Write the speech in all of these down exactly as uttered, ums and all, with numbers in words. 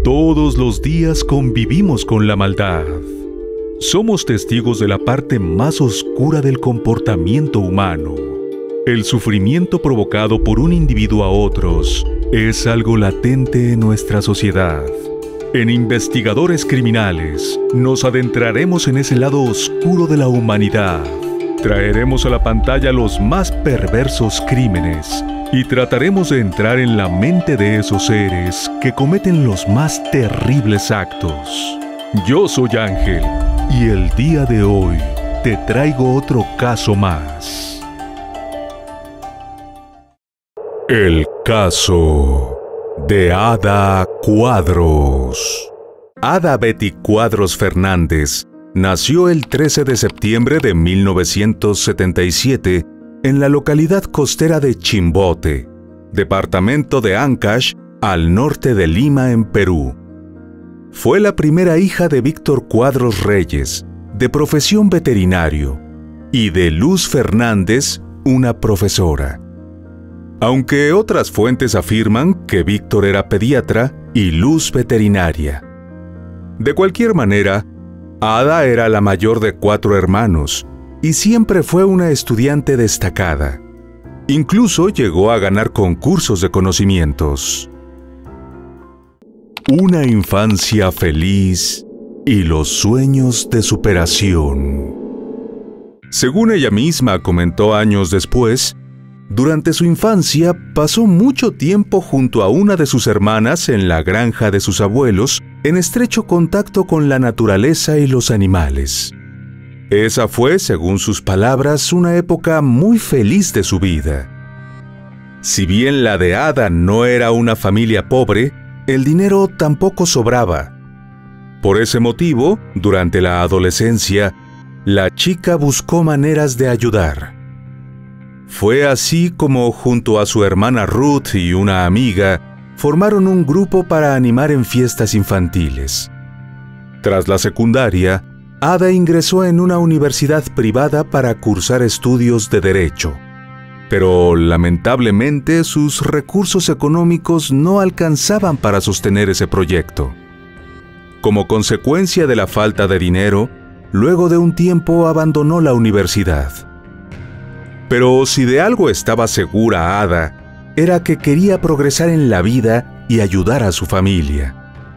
Todos los días convivimos con la maldad. Somos testigos de la parte más oscura del comportamiento humano. El sufrimiento provocado por un individuo a otros es algo latente en nuestra sociedad. En Investigadores Criminales nos adentraremos en ese lado oscuro de la humanidad. Traeremos a la pantalla los más perversos crímenes y trataremos de entrar en la mente de esos seres que cometen los más terribles actos. Yo soy Ángel y el día de hoy te traigo otro caso más. El caso de Ada Cuadros. Ada Betty Cuadros Fernández nació el trece de septiembre de mil novecientos setenta y siete en la localidad costera de Chimbote, departamento de Ancash, al norte de Lima, en Perú. Fue la primera hija de Víctor Cuadros Reyes, de profesión veterinario, y de Luz Fernández, una profesora. Aunque otras fuentes afirman que Víctor era pediatra y Luz veterinaria. De cualquier manera, Ada era la mayor de cuatro hermanos y siempre fue una estudiante destacada. Incluso llegó a ganar concursos de conocimientos. Una infancia feliz y los sueños de superación. Según ella misma comentó años después, durante su infancia pasó mucho tiempo junto a una de sus hermanas en la granja de sus abuelos, en estrecho contacto con la naturaleza y los animales. Esa fue, según sus palabras, una época muy feliz de su vida. Si bien la de Ada no era una familia pobre, el dinero tampoco sobraba. Por ese motivo, durante la adolescencia, la chica buscó maneras de ayudar. Fue así como, junto a su hermana Ruth y una amiga, formaron un grupo para animar en fiestas infantiles. Tras la secundaria, Ada ingresó en una universidad privada para cursar estudios de Derecho. Pero, lamentablemente, sus recursos económicos no alcanzaban para sostener ese proyecto. Como consecuencia de la falta de dinero, luego de un tiempo abandonó la universidad. Pero si de algo estaba segura Ada, era que quería progresar en la vida y ayudar a su familia.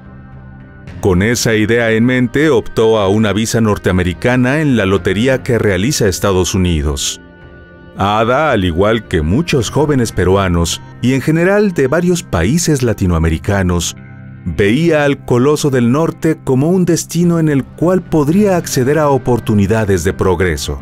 Con esa idea en mente, optó a una visa norteamericana en la lotería que realiza Estados Unidos. Ada, al igual que muchos jóvenes peruanos y en general de varios países latinoamericanos, veía al Coloso del Norte como un destino en el cual podría acceder a oportunidades de progreso.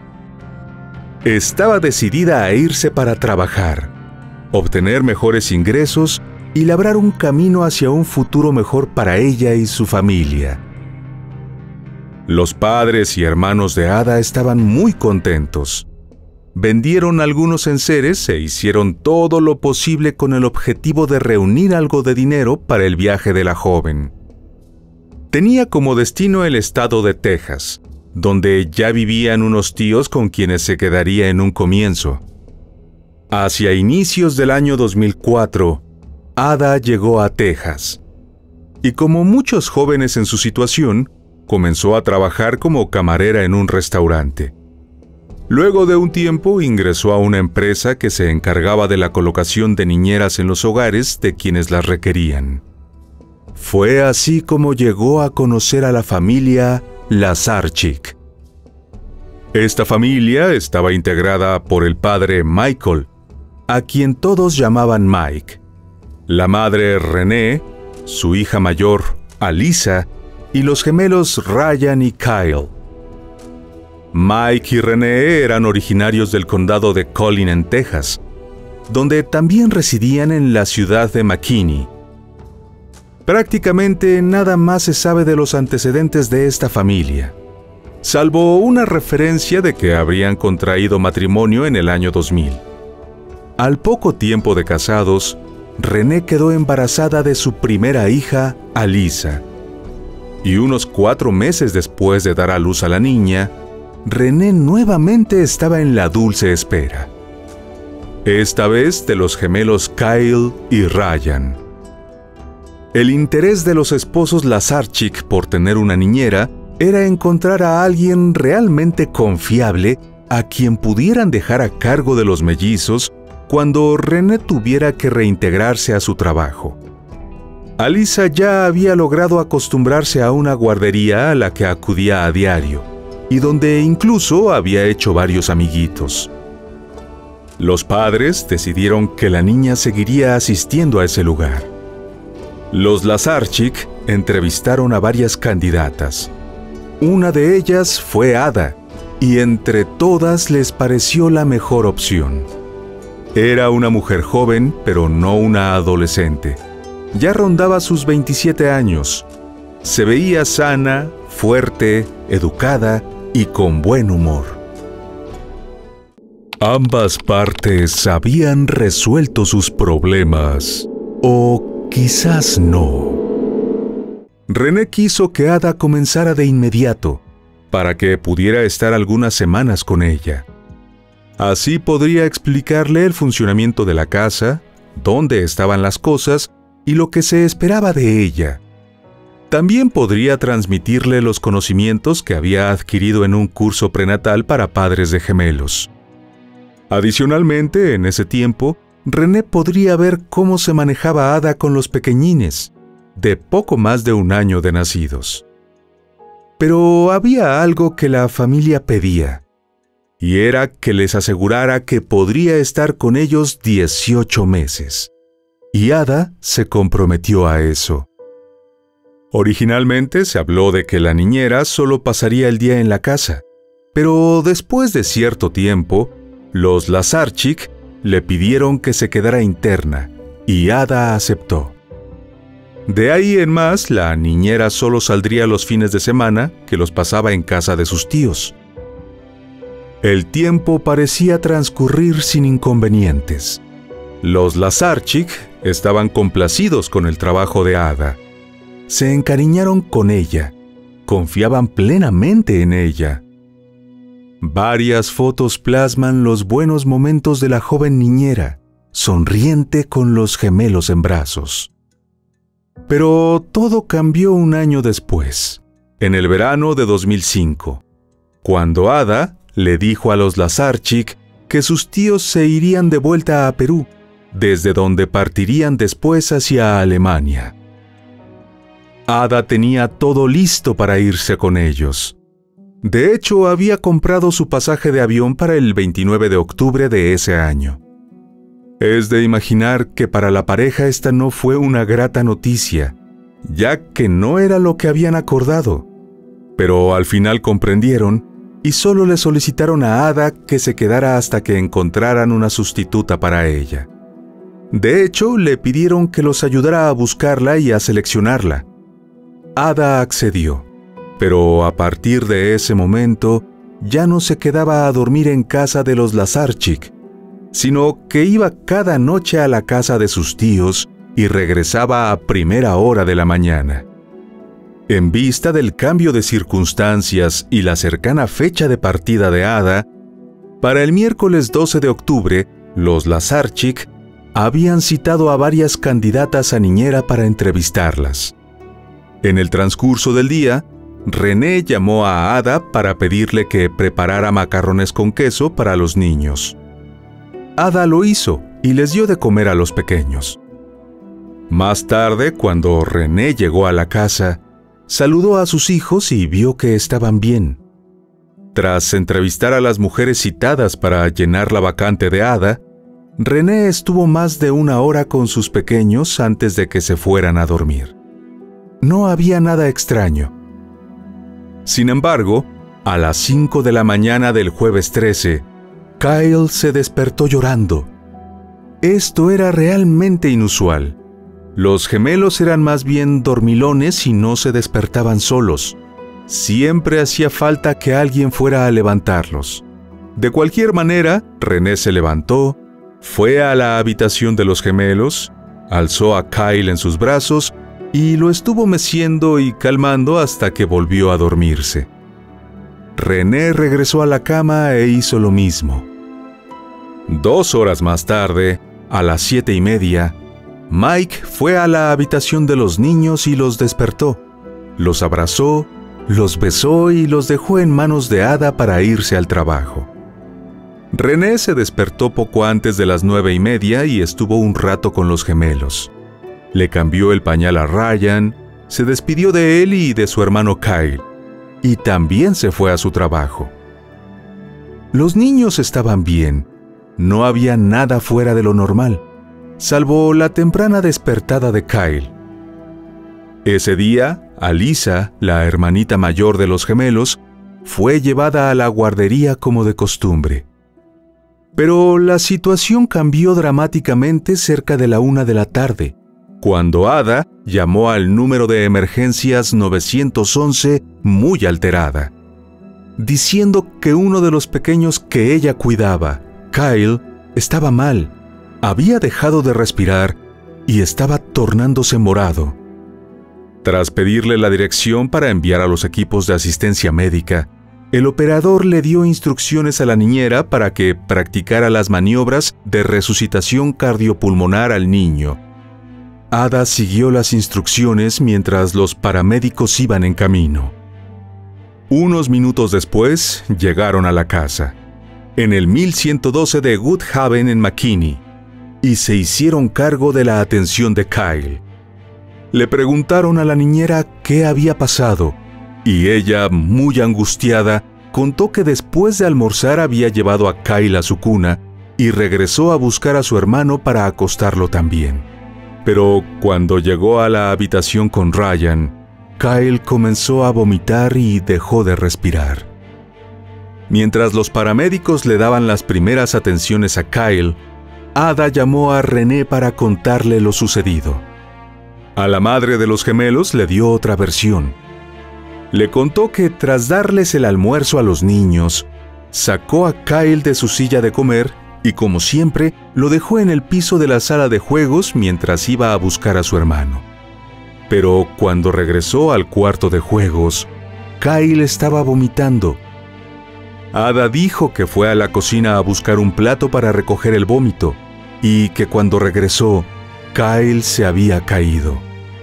Estaba decidida a irse para trabajar, obtener mejores ingresos y labrar un camino hacia un futuro mejor para ella y su familia. Los padres y hermanos de Ada estaban muy contentos. Vendieron algunos enseres e hicieron todo lo posible con el objetivo de reunir algo de dinero para el viaje de la joven. Tenía como destino el estado de Texas, donde ya vivían unos tíos con quienes se quedaría en un comienzo. Hacia inicios del año dos mil cuatro, Ada llegó a Texas. Y como muchos jóvenes en su situación, comenzó a trabajar como camarera en un restaurante. Luego de un tiempo ingresó a una empresa que se encargaba de la colocación de niñeras en los hogares de quienes las requerían. Fue así como llegó a conocer a la familia Lazarchik. Esta familia estaba integrada por el padre Michael, a quien todos llamaban Mike, la madre René, su hija mayor Alisa y los gemelos Ryan y Kyle. Mike y René eran originarios del condado de Collin en Texas, donde también residían en la ciudad de McKinney. Prácticamente nada más se sabe de los antecedentes de esta familia, salvo una referencia de que habrían contraído matrimonio en el año dos mil. Al poco tiempo de casados, René quedó embarazada de su primera hija, Alisa. Y unos cuatro meses después de dar a luz a la niña, René nuevamente estaba en la dulce espera. Esta vez de los gemelos Kyle y Ryan. El interés de los esposos Lazarchik por tener una niñera era encontrar a alguien realmente confiable a quien pudieran dejar a cargo de los mellizos cuando René tuviera que reintegrarse a su trabajo. Alisa ya había logrado acostumbrarse a una guardería a la que acudía a diario y donde incluso había hecho varios amiguitos. Los padres decidieron que la niña seguiría asistiendo a ese lugar. Los Lazarchik entrevistaron a varias candidatas. Una de ellas fue Ada, y entre todas les pareció la mejor opción. Era una mujer joven, pero no una adolescente. Ya rondaba sus veintisiete años. Se veía sana, fuerte, educada y con buen humor. Ambas partes habían resuelto sus problemas, o quizás no. René quiso que Ada comenzara de inmediato, para que pudiera estar algunas semanas con ella. Así podría explicarle el funcionamiento de la casa, dónde estaban las cosas y lo que se esperaba de ella. También podría transmitirle los conocimientos que había adquirido en un curso prenatal para padres de gemelos. Adicionalmente, en ese tiempo, René podría ver cómo se manejaba Ada con los pequeñines, de poco más de un año de nacidos. Pero había algo que la familia pedía, y era que les asegurara que podría estar con ellos dieciocho meses. Y Ada se comprometió a eso. Originalmente se habló de que la niñera solo pasaría el día en la casa, pero después de cierto tiempo, los Lazarchik le pidieron que se quedara interna, y Ada aceptó. De ahí en más, la niñera solo saldría los fines de semana, que los pasaba en casa de sus tíos. El tiempo parecía transcurrir sin inconvenientes. Los Lazarchik estaban complacidos con el trabajo de Ada. Se encariñaron con ella, confiaban plenamente en ella. Varias fotos plasman los buenos momentos de la joven niñera, sonriente con los gemelos en brazos. Pero todo cambió un año después, en el verano de dos mil cinco, cuando Ada le dijo a los Lazarchik que sus tíos se irían de vuelta a Perú, desde donde partirían después hacia Alemania. Ada tenía todo listo para irse con ellos. De hecho, había comprado su pasaje de avión para el veintinueve de octubre de ese año. Es de imaginar que para la pareja esta no fue una grata noticia, ya que no era lo que habían acordado. Pero al final comprendieron y solo le solicitaron a Ada que se quedara hasta que encontraran una sustituta para ella. De hecho, le pidieron que los ayudara a buscarla y a seleccionarla. Ada accedió, pero a partir de ese momento ya no se quedaba a dormir en casa de los Lazarchik, sino que iba cada noche a la casa de sus tíos y regresaba a primera hora de la mañana. En vista del cambio de circunstancias y la cercana fecha de partida de Ada, para el miércoles doce de octubre, los Lazarchik habían citado a varias candidatas a niñera para entrevistarlas. En el transcurso del día, René llamó a Ada para pedirle que preparara macarrones con queso para los niños. Ada lo hizo y les dio de comer a los pequeños. Más tarde, cuando René llegó a la casa, saludó a sus hijos y vio que estaban bien. Tras entrevistar a las mujeres citadas para llenar la vacante de Ada, René estuvo más de una hora con sus pequeños antes de que se fueran a dormir. No había nada extraño. Sin embargo, a las cinco de la mañana del jueves trece, Kyle se despertó llorando. Esto era realmente inusual. Los gemelos eran más bien dormilones y no se despertaban solos. Siempre hacía falta que alguien fuera a levantarlos. De cualquier manera, René se levantó, fue a la habitación de los gemelos, alzó a Kyle en sus brazos y lo estuvo meciendo y calmando hasta que volvió a dormirse. René regresó a la cama e hizo lo mismo. Dos horas más tarde, a las siete y media, Mike fue a la habitación de los niños y los despertó. Los abrazó, los besó y los dejó en manos de Ada para irse al trabajo. René se despertó poco antes de las nueve y media y estuvo un rato con los gemelos. Le cambió el pañal a Ryan, se despidió de él y de su hermano Kyle, y también se fue a su trabajo. Los niños estaban bien, no había nada fuera de lo normal, salvo la temprana despertada de Kyle. Ese día, Alisa, la hermanita mayor de los gemelos, fue llevada a la guardería como de costumbre. Pero la situación cambió dramáticamente cerca de la una de la tarde, cuando Ada llamó al número de emergencias nueve once muy alterada, diciendo que uno de los pequeños que ella cuidaba, Kyle, estaba mal, había dejado de respirar y estaba tornándose morado. Tras pedirle la dirección para enviar a los equipos de asistencia médica, el operador le dio instrucciones a la niñera para que practicara las maniobras de resucitación cardiopulmonar al niño. Ada siguió las instrucciones mientras los paramédicos iban en camino. Unos minutos después, llegaron a la casa, en el mil ciento doce de Woodhaven en McKinney, y se hicieron cargo de la atención de Kyle. Le preguntaron a la niñera qué había pasado, y ella, muy angustiada, contó que después de almorzar había llevado a Kyle a su cuna y regresó a buscar a su hermano para acostarlo también. Pero cuando llegó a la habitación con Ryan, Kyle comenzó a vomitar y dejó de respirar. Mientras los paramédicos le daban las primeras atenciones a Kyle, Ada llamó a René para contarle lo sucedido. A la madre de los gemelos le dio otra versión. Le contó que tras darles el almuerzo a los niños, sacó a Kyle de su silla de comer y, como siempre, lo dejó en el piso de la sala de juegos mientras iba a buscar a su hermano. Pero cuando regresó al cuarto de juegos, Kyle estaba vomitando. Ada dijo que fue a la cocina a buscar un plato para recoger el vómito y que cuando regresó, Kyle se había caído.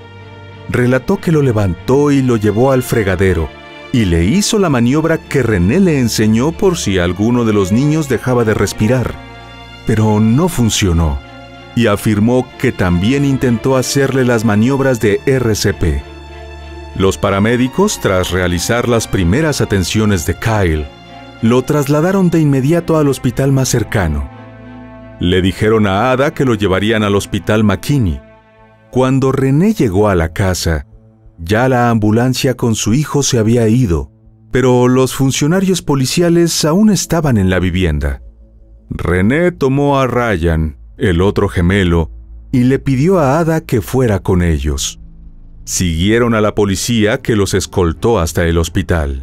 Relató que lo levantó y lo llevó al fregadero y le hizo la maniobra que René le enseñó por si alguno de los niños dejaba de respirar, pero no funcionó, y afirmó que también intentó hacerle las maniobras de R C P. Los paramédicos, tras realizar las primeras atenciones de Kyle, lo trasladaron de inmediato al hospital más cercano. Le dijeron a Ada que lo llevarían al hospital McKinney. Cuando René llegó a la casa, ya la ambulancia con su hijo se había ido, pero los funcionarios policiales aún estaban en la vivienda. René tomó a Ryan, el otro gemelo, y le pidió a Ada que fuera con ellos. Siguieron a la policía que los escoltó hasta el hospital.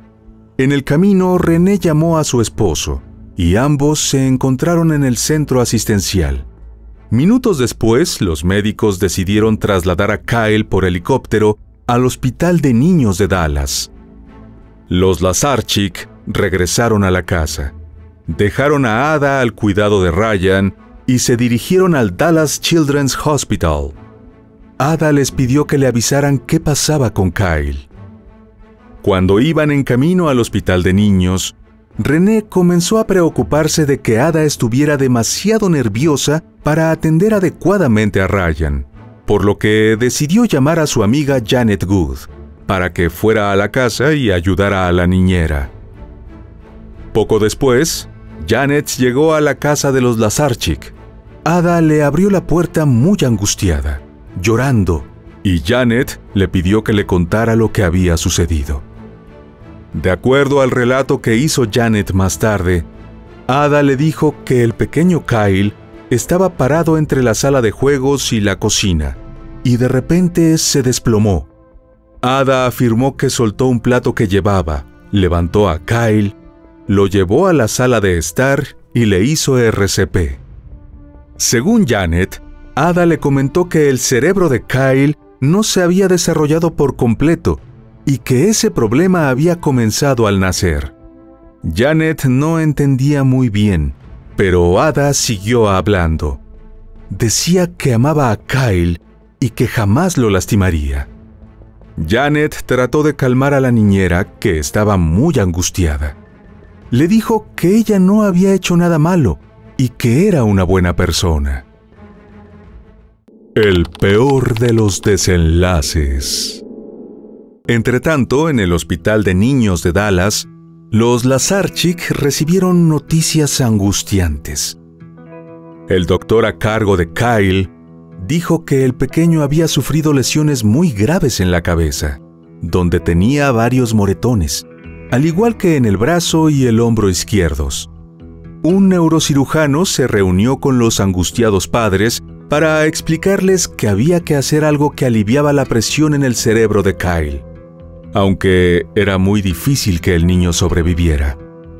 En el camino, René llamó a su esposo, y ambos se encontraron en el centro asistencial. Minutos después, los médicos decidieron trasladar a Kyle por helicóptero al Hospital de Niños de Dallas. Los Lazarchik regresaron a la casa, dejaron a Ada al cuidado de Ryan y se dirigieron al Dallas Children's Hospital. Ada les pidió que le avisaran qué pasaba con Kyle. Cuando iban en camino al Hospital de Niños, René comenzó a preocuparse de que Ada estuviera demasiado nerviosa para atender adecuadamente a Ryan, por lo que decidió llamar a su amiga Janet Good para que fuera a la casa y ayudara a la niñera. Poco después, Janet llegó a la casa de los Lazarchik. Ada le abrió la puerta muy angustiada, llorando, y Janet le pidió que le contara lo que había sucedido. De acuerdo al relato que hizo Janet más tarde, Ada le dijo que el pequeño Kyle estaba parado entre la sala de juegos y la cocina, y de repente se desplomó. Ada afirmó que soltó un plato que llevaba, levantó a Kyle, lo llevó a la sala de estar y le hizo R C P. Según Janet, Ada le comentó que el cerebro de Kyle no se había desarrollado por completo y que ese problema había comenzado al nacer. Janet no entendía muy bien, pero Ada siguió hablando. decía que amaba a Kyle y que jamás lo lastimaría. Janet trató de calmar a la niñera, que estaba muy angustiada. Le dijo que ella no había hecho nada malo y que era una buena persona. El peor de los desenlaces. Entretanto, en el hospital de niños de Dallas, los Lazarchik recibieron noticias angustiantes. El doctor a cargo de Kyle dijo que el pequeño había sufrido lesiones muy graves en la cabeza, donde tenía varios moretones, al igual que en el brazo y el hombro izquierdos. Un neurocirujano se reunió con los angustiados padres para explicarles que había que hacer algo que aliviaba la presión en el cerebro de Kyle, aunque era muy difícil que el niño sobreviviera.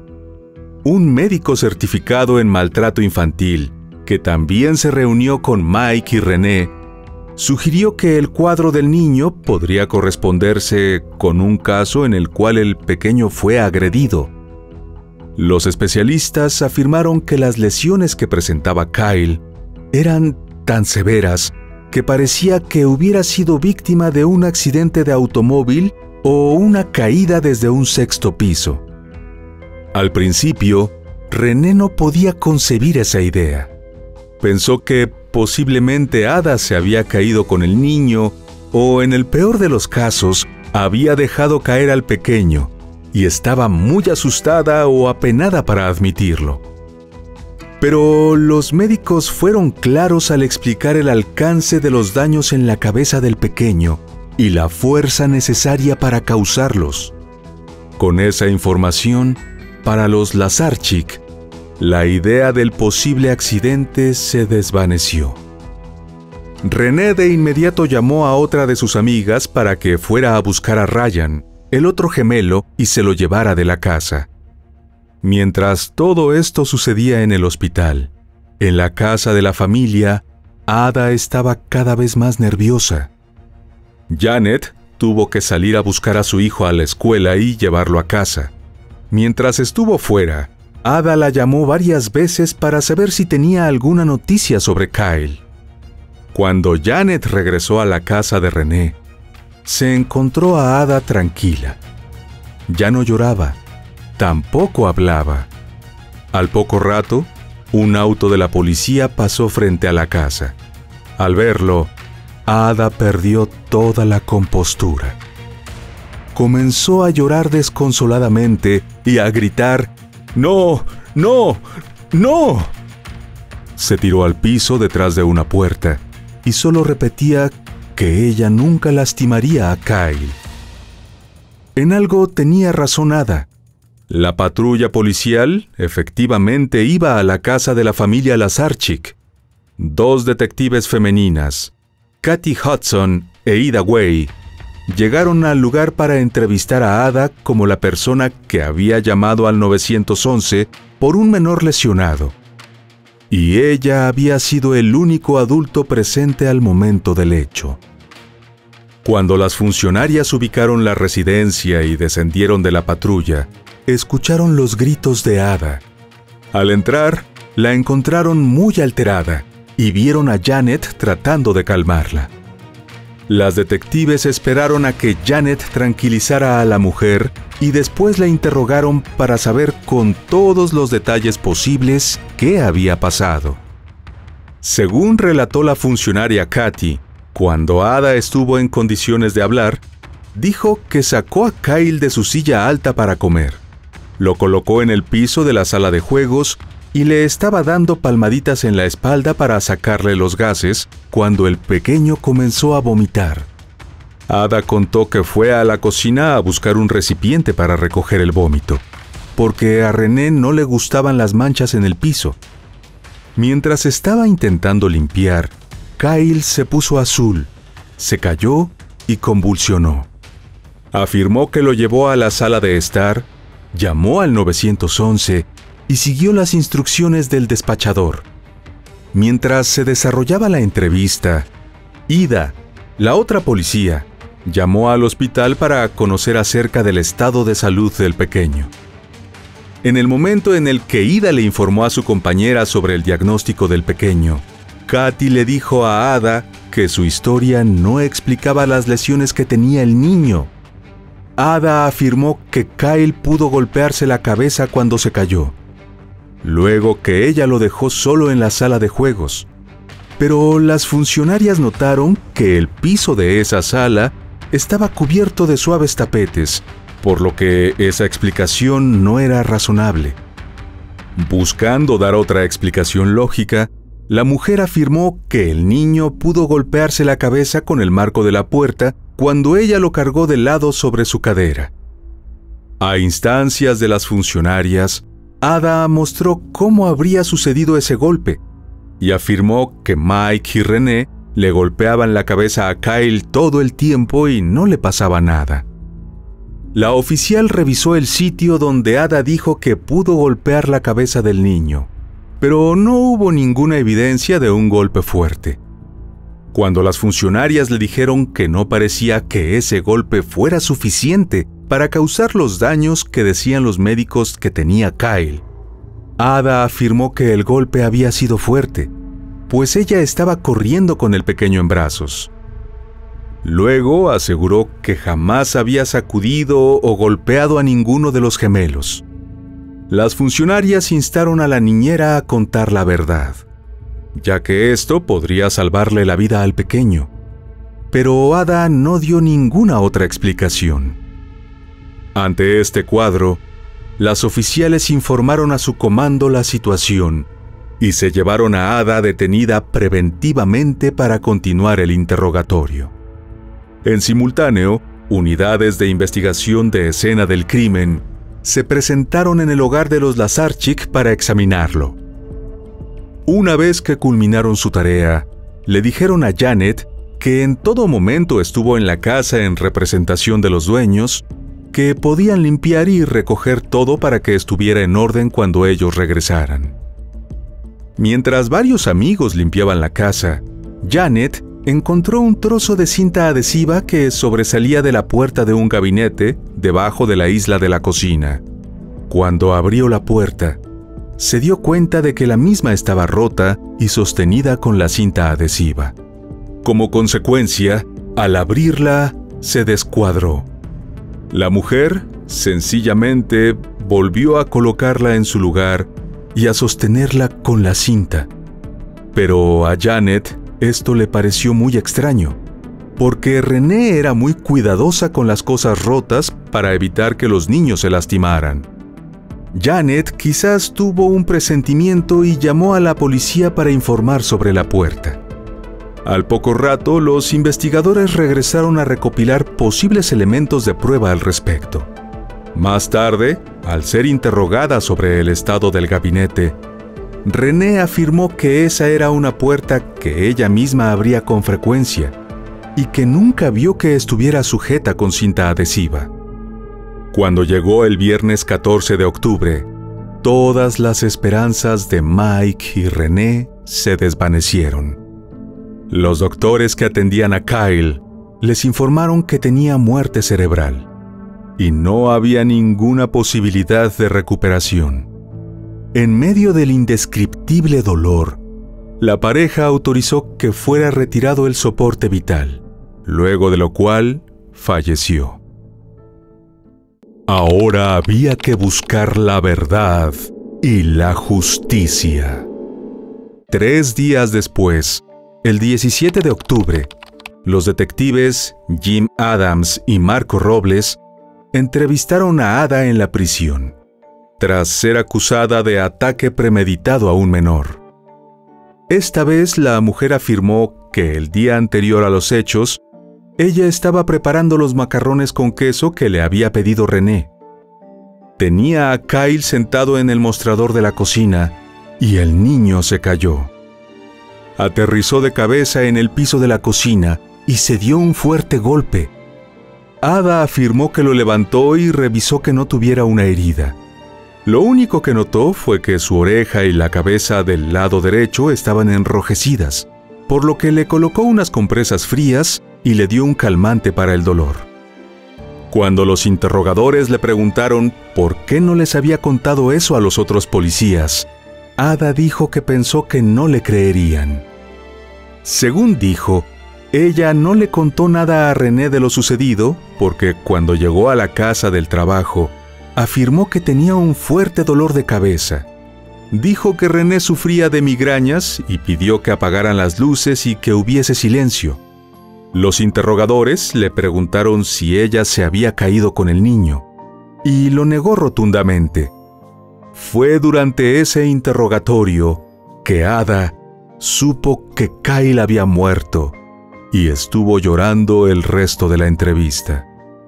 Un médico certificado en maltrato infantil, que también se reunió con Mike y René, sugirió que el cuadro del niño podría corresponderse con un caso en el cual el pequeño fue agredido. Los especialistas afirmaron que las lesiones que presentaba Kyle eran tan severas que parecía que hubiera sido víctima de un accidente de automóvil o una caída desde un sexto piso. Al principio, René no podía concebir esa idea. Pensó que posiblemente Ada se había caído con el niño o, en el peor de los casos, había dejado caer al pequeño y estaba muy asustada o apenada para admitirlo. Pero los médicos fueron claros al explicar el alcance de los daños en la cabeza del pequeño y la fuerza necesaria para causarlos. Con esa información, para los Lazarchik, la idea del posible accidente se desvaneció. René de inmediato llamó a otra de sus amigas para que fuera a buscar a Ryan, el otro gemelo, y se lo llevara de la casa. Mientras todo esto sucedía en el hospital, en la casa de la familia, Ada estaba cada vez más nerviosa. Janet tuvo que salir a buscar a su hijo a la escuela y llevarlo a casa. Mientras estuvo fuera, Ada la llamó varias veces para saber si tenía alguna noticia sobre Kyle. Cuando Janet regresó a la casa de René, se encontró a Ada tranquila. Ya no lloraba. Tampoco hablaba. Al poco rato, un auto de la policía pasó frente a la casa. Al verlo, Ada perdió toda la compostura. Comenzó a llorar desconsoladamente y a gritar: ¡No! ¡No! ¡No! Se tiró al piso detrás de una puerta y solo repetía que ella nunca lastimaría a Kyle. En algo tenía razón Ada. La patrulla policial efectivamente iba a la casa de la familia Lazarchik. Dos detectives femeninas, Kathy Hudson e Ida Way, llegaron al lugar para entrevistar a Ada como la persona que había llamado al nueve once por un menor lesionado. Y ella había sido el único adulto presente al momento del hecho. Cuando las funcionarias ubicaron la residencia y descendieron de la patrulla, escucharon los gritos de Ada. Al entrar, la encontraron muy alterada y vieron a Janet tratando de calmarla. Las detectives esperaron a que Janet tranquilizara a la mujer y después la interrogaron para saber con todos los detalles posibles qué había pasado. Según relató la funcionaria Kathy, cuando Ada estuvo en condiciones de hablar, dijo que sacó a Kyle de su silla alta para comer. Lo colocó en el piso de la sala de juegos y le estaba dando palmaditas en la espalda para sacarle los gases cuando el pequeño comenzó a vomitar. Ada contó que fue a la cocina a buscar un recipiente para recoger el vómito, porque a René no le gustaban las manchas en el piso. Mientras estaba intentando limpiar, Kyle se puso azul, se cayó y convulsionó. Afirmó que lo llevó a la sala de estar, llamó al nueve once y siguió las instrucciones del despachador. Mientras se desarrollaba la entrevista, Ida, la otra policía, llamó al hospital para conocer acerca del estado de salud del pequeño. En el momento en el que Ida le informó a su compañera sobre el diagnóstico del pequeño, Katy le dijo a Ada que su historia no explicaba las lesiones que tenía el niño. Ada afirmó que Kyle pudo golpearse la cabeza cuando se cayó, luego que ella lo dejó solo en la sala de juegos. Pero las funcionarias notaron que el piso de esa sala estaba cubierto de suaves tapetes, por lo que esa explicación no era razonable. Buscando dar otra explicación lógica, la mujer afirmó que el niño pudo golpearse la cabeza con el marco de la puerta cuando ella lo cargó de lado sobre su cadera. A instancias de las funcionarias, Ada mostró cómo habría sucedido ese golpe y afirmó que Mike y René le golpeaban la cabeza a Kyle todo el tiempo y no le pasaba nada. La oficial revisó el sitio donde Ada dijo que pudo golpear la cabeza del niño, pero no hubo ninguna evidencia de un golpe fuerte. Cuando las funcionarias le dijeron que no parecía que ese golpe fuera suficiente para causar los daños que decían los médicos que tenía Kyle, Ada afirmó que el golpe había sido fuerte, pues ella estaba corriendo con el pequeño en brazos. Luego aseguró que jamás había sacudido o golpeado a ninguno de los gemelos. Las funcionarias instaron a la niñera a contar la verdad, ya que esto podría salvarle la vida al pequeño. Pero Ada no dio ninguna otra explicación. Ante este cuadro, las oficiales informaron a su comando la situación y se llevaron a Ada detenida preventivamente para continuar el interrogatorio. En simultáneo, unidades de investigación de escena del crimen se presentaron en el hogar de los Lazarchik para examinarlo. Una vez que culminaron su tarea, le dijeron a Janet, que en todo momento estuvo en la casa en representación de los dueños, que podían limpiar y recoger todo para que estuviera en orden cuando ellos regresaran. Mientras varios amigos limpiaban la casa, Janet encontró un trozo de cinta adhesiva que sobresalía de la puerta de un gabinete debajo de la isla de la cocina. Cuando abrió la puerta, se dio cuenta de que la misma estaba rota y sostenida con la cinta adhesiva. Como consecuencia, al abrirla, se descuadró. La mujer, sencillamente, volvió a colocarla en su lugar y a sostenerla con la cinta. Pero a Janet esto le pareció muy extraño, porque René era muy cuidadosa con las cosas rotas para evitar que los niños se lastimaran. Janet quizás tuvo un presentimiento y llamó a la policía para informar sobre la puerta. Al poco rato, los investigadores regresaron a recopilar posibles elementos de prueba al respecto. Más tarde, al ser interrogada sobre el estado del gabinete, René afirmó que esa era una puerta que ella misma abría con frecuencia y que nunca vio que estuviera sujeta con cinta adhesiva. Cuando llegó el viernes catorce de octubre, todas las esperanzas de Mike y René se desvanecieron. Los doctores que atendían a Kyle les informaron que tenía muerte cerebral y no había ninguna posibilidad de recuperación. En medio del indescriptible dolor, la pareja autorizó que fuera retirado el soporte vital, luego de lo cual falleció. Ahora había que buscar la verdad y la justicia. Tres días después, el diecisiete de octubre, los detectives Jim Adams y Marco Robles entrevistaron a Ada en la prisión, tras ser acusada de ataque premeditado a un menor. Esta vez la mujer afirmó que el día anterior a los hechos, ella estaba preparando los macarrones con queso que le había pedido René. Tenía a Kyle sentado en el mostrador de la cocina y el niño se cayó. Aterrizó de cabeza en el piso de la cocina y se dio un fuerte golpe. Ada afirmó que lo levantó y revisó que no tuviera una herida. Lo único que notó fue que su oreja y la cabeza del lado derecho estaban enrojecidas, por lo que le colocó unas compresas frías y le dio un calmante para el dolor. Cuando los interrogadores le preguntaron por qué no les había contado eso a los otros policías, Ada dijo que pensó que no le creerían. Según dijo, ella no le contó nada a René de lo sucedido porque cuando llegó a la casa del trabajo, afirmó que tenía un fuerte dolor de cabeza. Dijo que René sufría de migrañas y pidió que apagaran las luces y que hubiese silencio. Los interrogadores le preguntaron si ella se había caído con el niño, y lo negó rotundamente. Fue durante ese interrogatorio que Ada supo que Kyle había muerto y estuvo llorando el resto de la entrevista.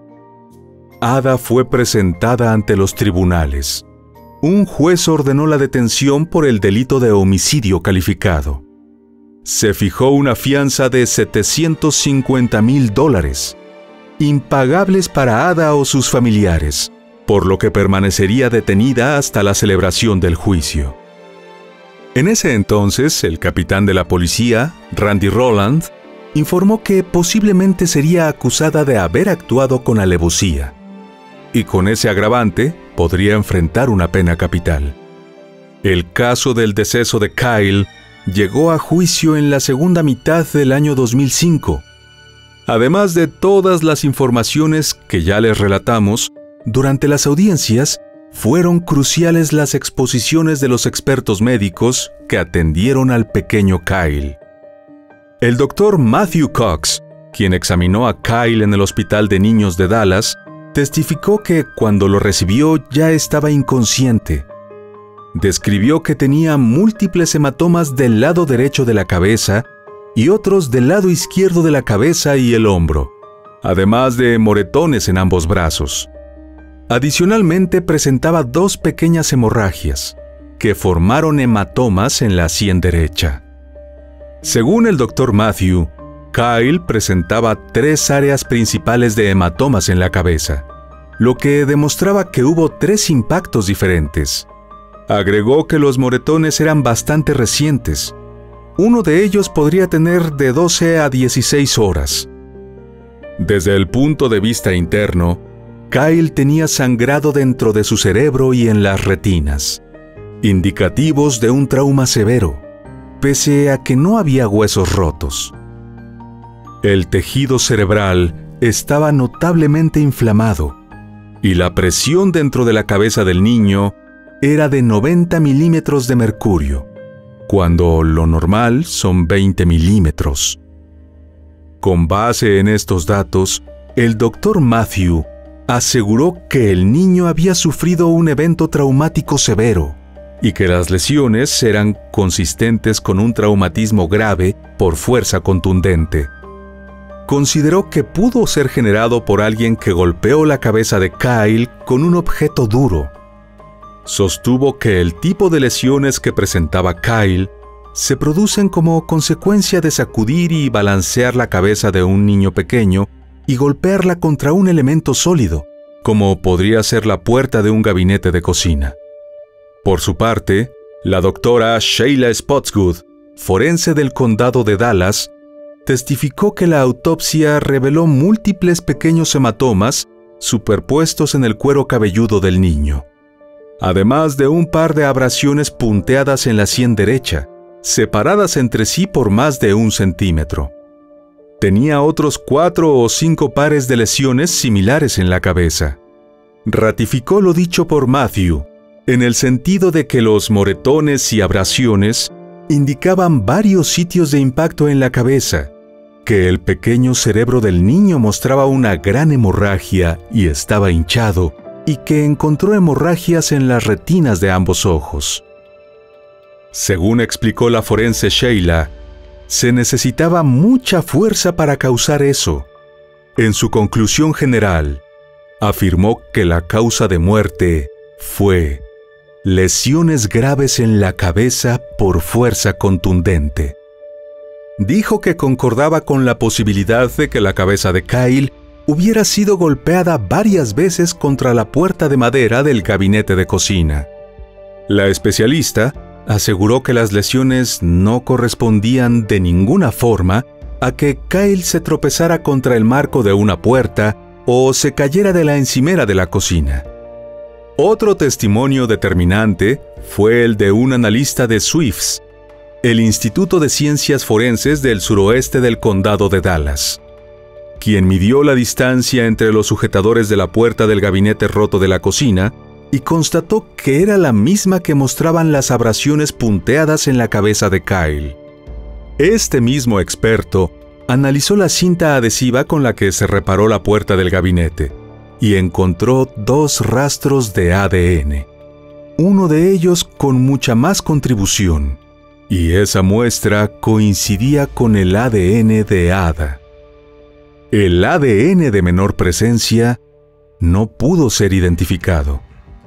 Ada fue presentada ante los tribunales. Un juez ordenó la detención por el delito de homicidio calificado. Se fijó una fianza de setecientos cincuenta mil dólares, impagables para Ada o sus familiares, por lo que permanecería detenida hasta la celebración del juicio. En ese entonces, el capitán de la policía, Randy Rowland, informó que posiblemente sería acusada de haber actuado con alevosía, y con ese agravante podría enfrentar una pena capital. El caso del deceso de Kyle llegó a juicio en la segunda mitad del año dos mil cinco. Además de todas las informaciones que ya les relatamos, durante las audiencias fueron cruciales las exposiciones de los expertos médicos que atendieron al pequeño Kyle. El doctor Matthew Cox, quien examinó a Kyle en el Hospital de Niños de Dallas, testificó que cuando lo recibió ya estaba inconsciente. Describió que tenía múltiples hematomas del lado derecho de la cabeza y otros del lado izquierdo de la cabeza y el hombro, además de moretones en ambos brazos. Adicionalmente presentaba dos pequeñas hemorragias, que formaron hematomas en la sien derecha. Según el doctor Matthew, Kyle presentaba tres áreas principales de hematomas en la cabeza, lo que demostraba que hubo tres impactos diferentes. Agregó que los moretones eran bastante recientes. Uno de ellos podría tener de doce a dieciséis horas. Desde el punto de vista interno, Kyle tenía sangrado dentro de su cerebro y en las retinas, indicativos de un trauma severo, pese a que no había huesos rotos. El tejido cerebral estaba notablemente inflamado y la presión dentro de la cabeza del niño era de noventa milímetros de mercurio, cuando lo normal son veinte milímetros. Con base en estos datos, el doctor Matthew aseguró que el niño había sufrido un evento traumático severo y que las lesiones eran consistentes con un traumatismo grave por fuerza contundente. Consideró que pudo ser generado por alguien que golpeó la cabeza de Kyle con un objeto duro. Sostuvo que el tipo de lesiones que presentaba Kyle se producen como consecuencia de sacudir y balancear la cabeza de un niño pequeño y golpearla contra un elemento sólido, como podría ser la puerta de un gabinete de cocina. Por su parte, la doctora Sheila Spotswood, forense del condado de Dallas, testificó que la autopsia reveló múltiples pequeños hematomas superpuestos en el cuero cabelludo del niño, además de un par de abrasiones punteadas en la sien derecha, separadas entre sí por más de un centímetro. Tenía otros cuatro o cinco pares de lesiones similares en la cabeza. Ratificó lo dicho por Matthew, en el sentido de que los moretones y abrasiones indicaban varios sitios de impacto en la cabeza, que el pequeño cerebro del niño mostraba una gran hemorragia y estaba hinchado, y que encontró hemorragias en las retinas de ambos ojos. Según explicó la forense Sheila, se necesitaba mucha fuerza para causar eso. En su conclusión general, afirmó que la causa de muerte fue lesiones graves en la cabeza por fuerza contundente. Dijo que concordaba con la posibilidad de que la cabeza de Kyle hubiera sido golpeada varias veces contra la puerta de madera del gabinete de cocina. La especialista aseguró que las lesiones no correspondían de ninguna forma a que Kyle se tropezara contra el marco de una puerta o se cayera de la encimera de la cocina. Otro testimonio determinante fue el de un analista de Swifts. el Instituto de Ciencias Forenses del suroeste del condado de Dallas, quien midió la distancia entre los sujetadores de la puerta del gabinete roto de la cocina y constató que era la misma que mostraban las abrasiones punteadas en la cabeza de Kyle. Este mismo experto analizó la cinta adhesiva con la que se reparó la puerta del gabinete y encontró dos rastros de A D N, uno de ellos con mucha más contribución, y esa muestra coincidía con el A D N de Ada. El A D N de menor presencia no pudo ser identificado.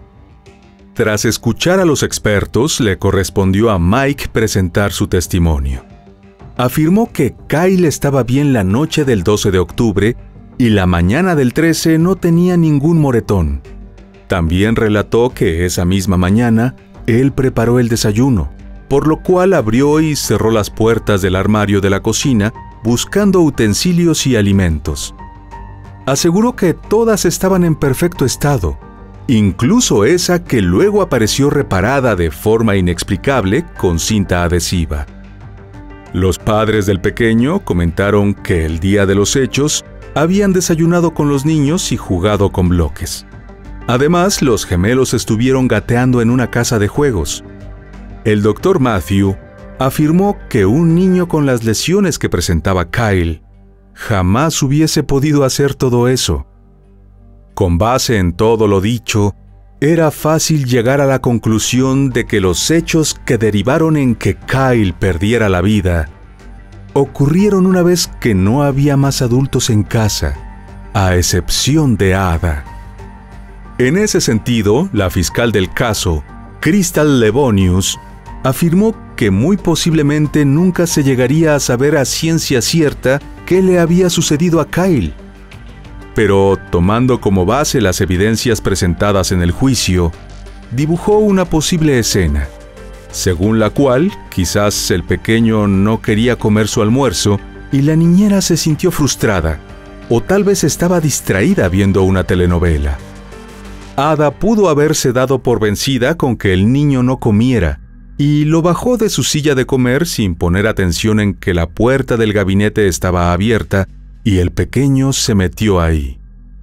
Tras escuchar a los expertos, le correspondió a Mike presentar su testimonio. Afirmó que Kyle estaba bien la noche del doce de octubre y la mañana del trece no tenía ningún moretón. También relató que esa misma mañana él preparó el desayuno, por lo cual abrió y cerró las puertas del armario de la cocina buscando utensilios y alimentos. Aseguró que todas estaban en perfecto estado, incluso esa que luego apareció reparada de forma inexplicable con cinta adhesiva. Los padres del pequeño comentaron que el día de los hechos habían desayunado con los niños y jugado con bloques. Además, los gemelos estuvieron gateando en una casa de juegos. El doctor Matthew afirmó que un niño con las lesiones que presentaba Kyle jamás hubiese podido hacer todo eso. Con base en todo lo dicho, era fácil llegar a la conclusión de que los hechos que derivaron en que Kyle perdiera la vida ocurrieron una vez que no había más adultos en casa, a excepción de Ada. En ese sentido, la fiscal del caso, Crystal Levonius, afirmó que muy posiblemente nunca se llegaría a saber a ciencia cierta qué le había sucedido a Kyle. Pero, tomando como base las evidencias presentadas en el juicio, dibujó una posible escena, según la cual quizás el pequeño no quería comer su almuerzo y la niñera se sintió frustrada, o tal vez estaba distraída viendo una telenovela. Ada pudo haberse dado por vencida con que el niño no comiera, y lo bajó de su silla de comer sin poner atención en que la puerta del gabinete estaba abierta y el pequeño se metió ahí.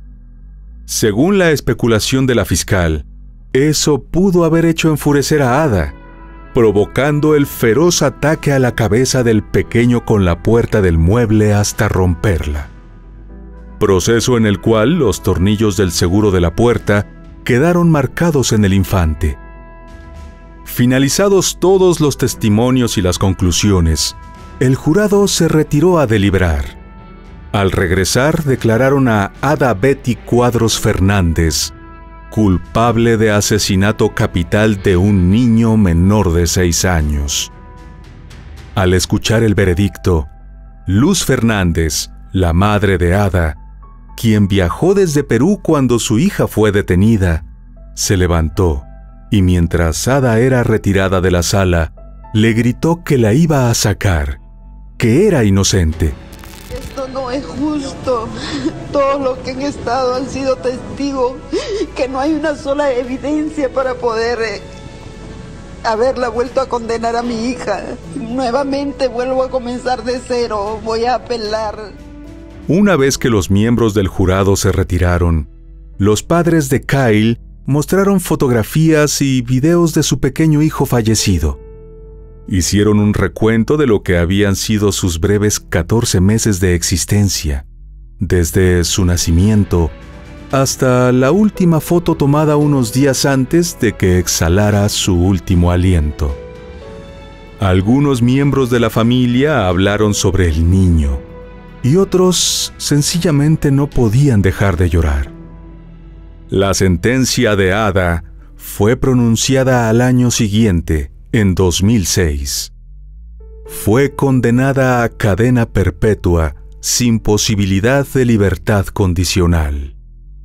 Según la especulación de la fiscal, eso pudo haber hecho enfurecer a Ada, provocando el feroz ataque a la cabeza del pequeño con la puerta del mueble hasta romperla. Proceso en el cual los tornillos del seguro de la puerta quedaron marcados en el infante. Finalizados todos los testimonios y las conclusiones, el jurado se retiró a deliberar. Al regresar, declararon a Ada Betty Cuadros Fernández culpable de asesinato capital de un niño menor de seis años. Al escuchar el veredicto, Luz Fernández, la madre de Ada, quien viajó desde Perú cuando su hija fue detenida, se levantó y mientras Ada era retirada de la sala, le gritó que la iba a sacar, que era inocente. Esto no es justo. Todos los que han estado han sido testigos que no hay una sola evidencia para poder eh, haberla vuelto a condenar a mi hija. Nuevamente vuelvo a comenzar de cero. Voy a apelar. Una vez que los miembros del jurado se retiraron, los padres de Kyle mostraron fotografías y videos de su pequeño hijo fallecido. Hicieron un recuento de lo que habían sido sus breves catorce meses de existencia, desde su nacimiento hasta la última foto tomada unos días antes de que exhalara su último aliento. Algunos miembros de la familia hablaron sobre el niño, y otros sencillamente no podían dejar de llorar. La sentencia de Ada fue pronunciada al año siguiente, en dos mil seis. Fue condenada a cadena perpetua sin posibilidad de libertad condicional.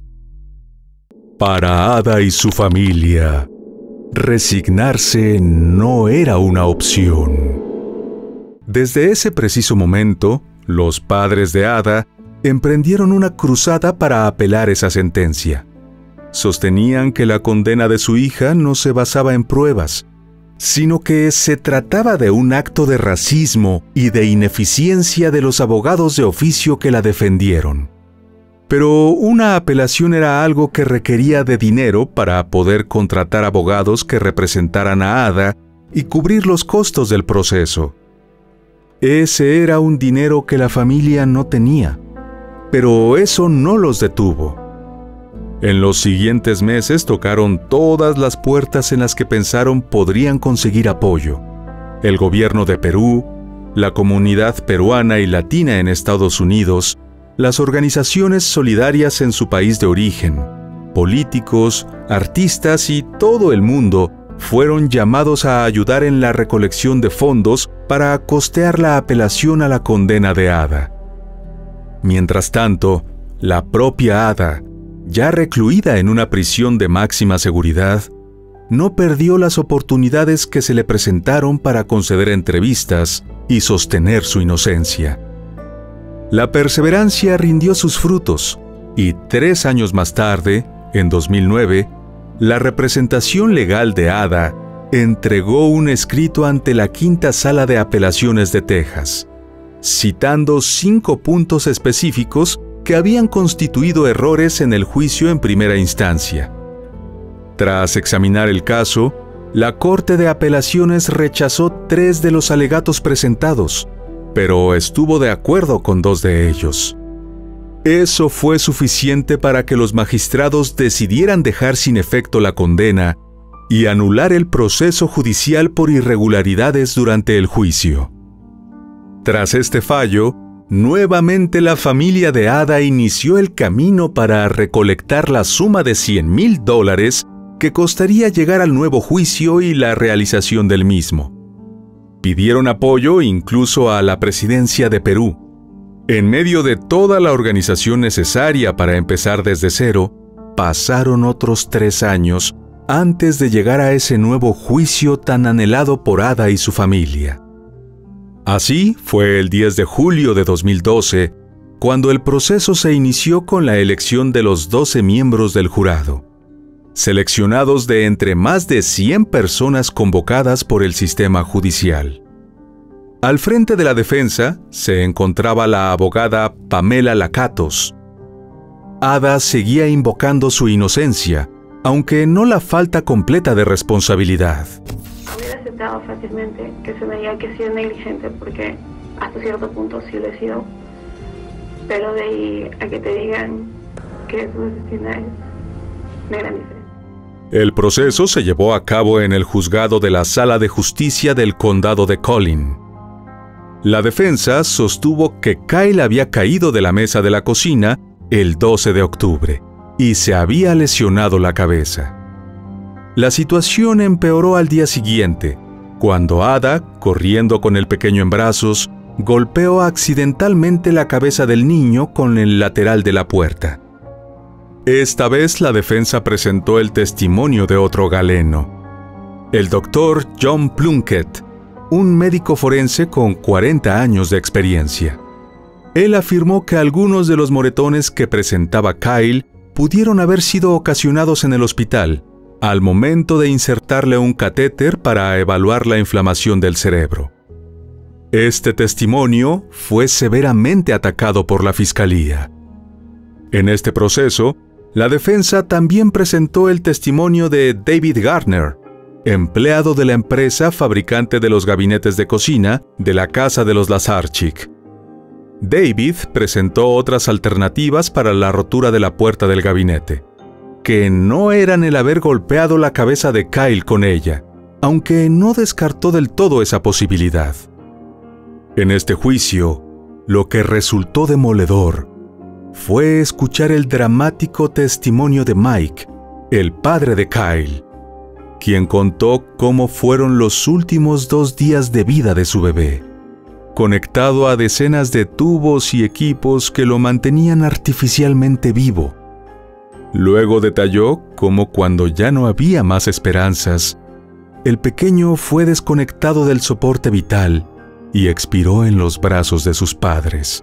Para Ada y su familia, resignarse no era una opción. Desde ese preciso momento, los padres de Ada emprendieron una cruzada para apelar esa sentencia. Sostenían que la condena de su hija no se basaba en pruebas, sino que se trataba de un acto de racismo y de ineficiencia de los abogados de oficio que la defendieron. Pero una apelación era algo que requería de dinero para poder contratar abogados que representaran a Ada y cubrir los costos del proceso. Ese era un dinero que la familia no tenía, pero eso no los detuvo. En los siguientes meses tocaron todas las puertas en las que pensaron podrían conseguir apoyo. El gobierno de Perú, la comunidad peruana y latina en Estados Unidos, las organizaciones solidarias en su país de origen, políticos, artistas y todo el mundo fueron llamados a ayudar en la recolección de fondos para costear la apelación a la condena de Ada. Mientras tanto, la propia Ada, ya recluida en una prisión de máxima seguridad, no perdió las oportunidades que se le presentaron para conceder entrevistas y sostener su inocencia. La perseverancia rindió sus frutos, y tres años más tarde, en dos mil nueve, la representación legal de Ada entregó un escrito ante la Quinta Sala de Apelaciones de Texas, citando cinco puntos específicos que habían constituido errores en el juicio en primera instancia. Tras examinar el caso, la Corte de Apelaciones rechazó tres de los alegatos presentados, pero estuvo de acuerdo con dos de ellos. Eso fue suficiente para que los magistrados decidieran dejar sin efecto la condena y anular el proceso judicial por irregularidades durante el juicio. Tras este fallo, nuevamente la familia de Ada inició el camino para recolectar la suma de cien mil dólares que costaría llegar al nuevo juicio y la realización del mismo. Pidieron apoyo incluso a la presidencia de Perú. En medio de toda la organización necesaria para empezar desde cero, pasaron otros tres años antes de llegar a ese nuevo juicio tan anhelado por Ada y su familia. Así fue el diez de julio de dos mil doce, cuando el proceso se inició con la elección de los doce miembros del jurado, seleccionados de entre más de cien personas convocadas por el sistema judicial. Al frente de la defensa se encontraba la abogada Pamela Lakatos. Ada seguía invocando su inocencia, aunque no la falta completa de responsabilidad. Hubiera aceptado fácilmente que se me diga que he sido negligente, porque hasta cierto punto sí lo he sido, pero de ahí a que te digan que es un asesinato, me gran diferencia. El proceso se llevó a cabo en el juzgado de la Sala de Justicia del Condado de Collin. La defensa sostuvo que Kyle había caído de la mesa de la cocina el doce de octubre y se había lesionado la cabeza. La situación empeoró al día siguiente, cuando Ada, corriendo con el pequeño en brazos, golpeó accidentalmente la cabeza del niño con el lateral de la puerta. Esta vez la defensa presentó el testimonio de otro galeno, el doctor John Plunkett, un médico forense con cuarenta años de experiencia. Él afirmó que algunos de los moretones que presentaba Kyle pudieron haber sido ocasionados en el hospital al momento de insertarle un catéter para evaluar la inflamación del cerebro. Este testimonio fue severamente atacado por la fiscalía. En este proceso, la defensa también presentó el testimonio de David Garner, empleado de la empresa fabricante de los gabinetes de cocina de la casa de los Lazarchik. David presentó otras alternativas para la rotura de la puerta del gabinete, que no eran el haber golpeado la cabeza de Kyle con ella, aunque no descartó del todo esa posibilidad. En este juicio, lo que resultó demoledor fue escuchar el dramático testimonio de Mike, el padre de Kyle, quien contó cómo fueron los últimos dos días de vida de su bebé, conectado a decenas de tubos y equipos que lo mantenían artificialmente vivo. Luego detalló cómo cuando ya no había más esperanzas, el pequeño fue desconectado del soporte vital y expiró en los brazos de sus padres.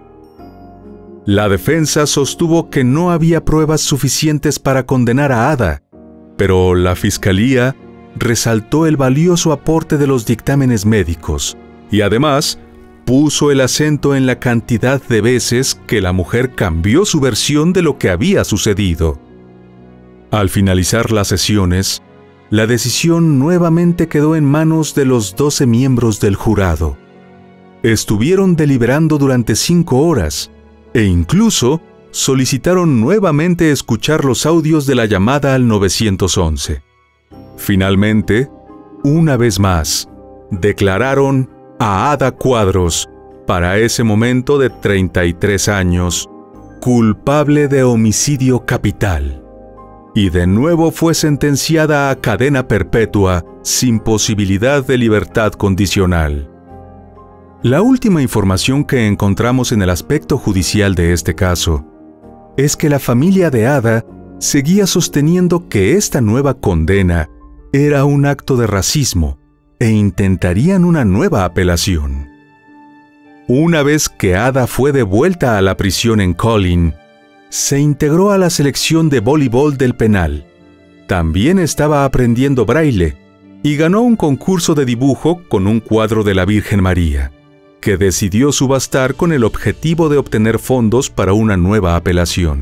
La defensa sostuvo que no había pruebas suficientes para condenar a Ada, pero la fiscalía resaltó el valioso aporte de los dictámenes médicos y además puso el acento en la cantidad de veces que la mujer cambió su versión de lo que había sucedido. Al finalizar las sesiones, la decisión nuevamente quedó en manos de los doce miembros del jurado. Estuvieron deliberando durante cinco horas e incluso solicitaron nuevamente escuchar los audios de la llamada al nueve once. Finalmente, una vez más, declararon a Ada Cuadros, para ese momento de treinta y tres años, culpable de homicidio capital. Y de nuevo fue sentenciada a cadena perpetua sin posibilidad de libertad condicional. La última información que encontramos en el aspecto judicial de este caso es que la familia de Ada seguía sosteniendo que esta nueva condena era un acto de racismo e intentarían una nueva apelación. Una vez que Ada fue devuelta a la prisión en Colin, se integró a la selección de voleibol del penal. También estaba aprendiendo braille y ganó un concurso de dibujo con un cuadro de la Virgen María, que decidió subastar con el objetivo de obtener fondos para una nueva apelación.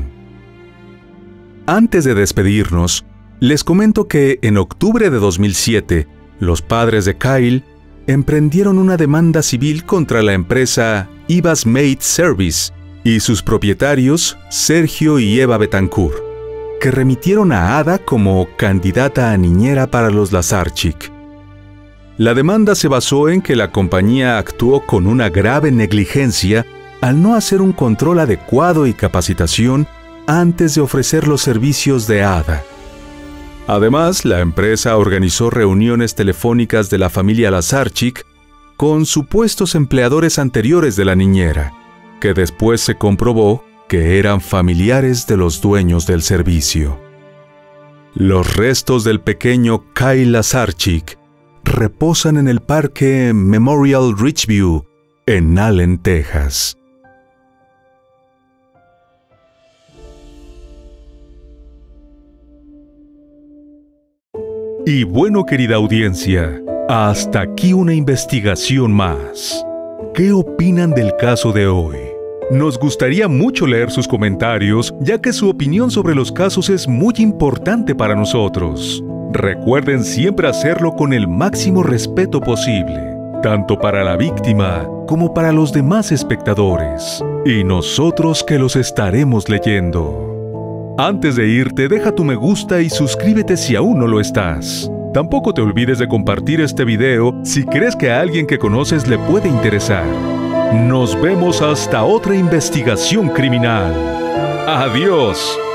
Antes de despedirnos, les comento que en octubre de dos mil siete, los padres de Kyle emprendieron una demanda civil contra la empresa Eva's Maid Service y sus propietarios, Sergio y Eva Betancourt, que remitieron a Ada como candidata a niñera para los Lazarchik. La demanda se basó en que la compañía actuó con una grave negligencia al no hacer un control adecuado y capacitación antes de ofrecer los servicios de Ada. Además, la empresa organizó reuniones telefónicas de la familia Lazarchik con supuestos empleadores anteriores de la niñera, que después se comprobó que eran familiares de los dueños del servicio. Los restos del pequeño Kyle Lazarchik reposan en el Parque Memorial Ridgeview, en Allen, Texas. Y bueno, querida audiencia, hasta aquí una investigación más. ¿Qué opinan del caso de hoy? Nos gustaría mucho leer sus comentarios, ya que su opinión sobre los casos es muy importante para nosotros. Recuerden siempre hacerlo con el máximo respeto posible, tanto para la víctima como para los demás espectadores, y nosotros que los estaremos leyendo. Antes de irte, deja tu me gusta y suscríbete si aún no lo estás. Tampoco te olvides de compartir este video si crees que a alguien que conoces le puede interesar. Nos vemos hasta otra investigación criminal. ¡Adiós!